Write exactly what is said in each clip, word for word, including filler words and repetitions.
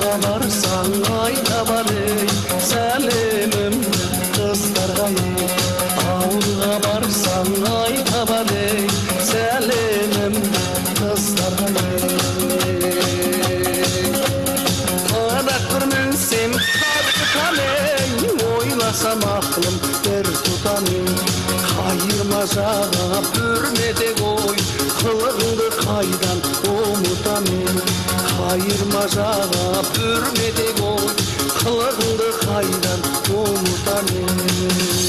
барсаң айта бар ей, сәлемімді қыздарға ей. Ауылға барсаң айта бар ей, сәлемімді қыздарға ей. Қадақ мінсем қадықтан ей, ойласам ақылым бір тұтан ей. Қайырма жаға бүрмеде қой, қылығыңды қайдан ұмытам ей. Қайырма жаға бүрмеде қой, қылығыңды қайдан ұмытам ей.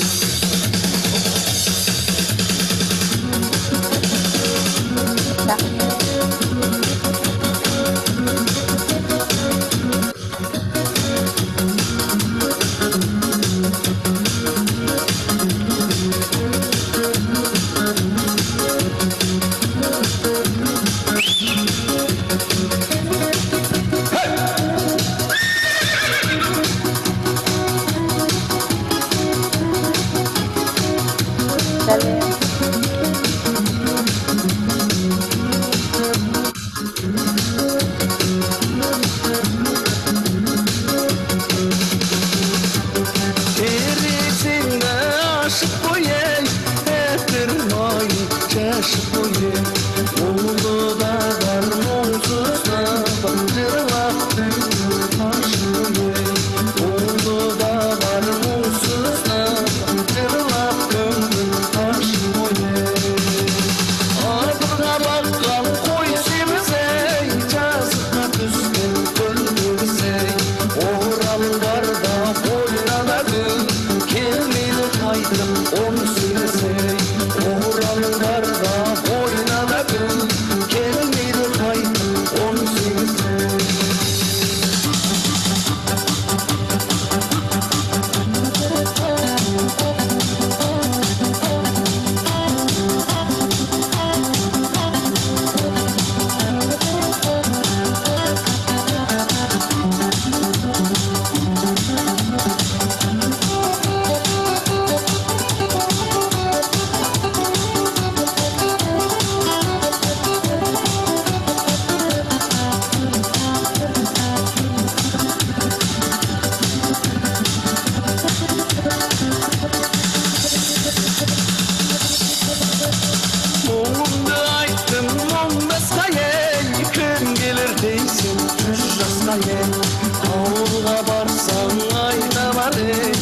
Ауылға барсаң айта бар ей,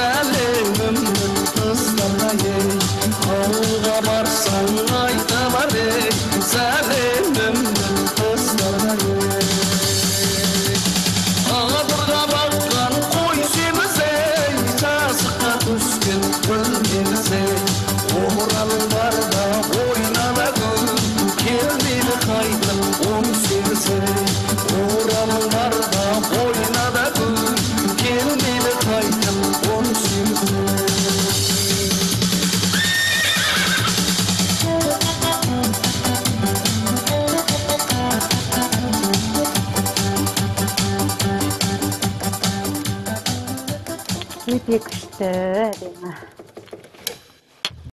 сәлемімді қыздарға ей. Ауылға барсаң айта бар ей, сәлемімді қыздарға ей. Адырға баққан қой семіз ей, жазыққа түскен көлдеңіз ей. Оралың барда ойнана күн, келмейді қайтып он сегіз ей. Оралың барда ойнада күн, келмейді қайтып он сегіз ей. Өте күшті әдемі.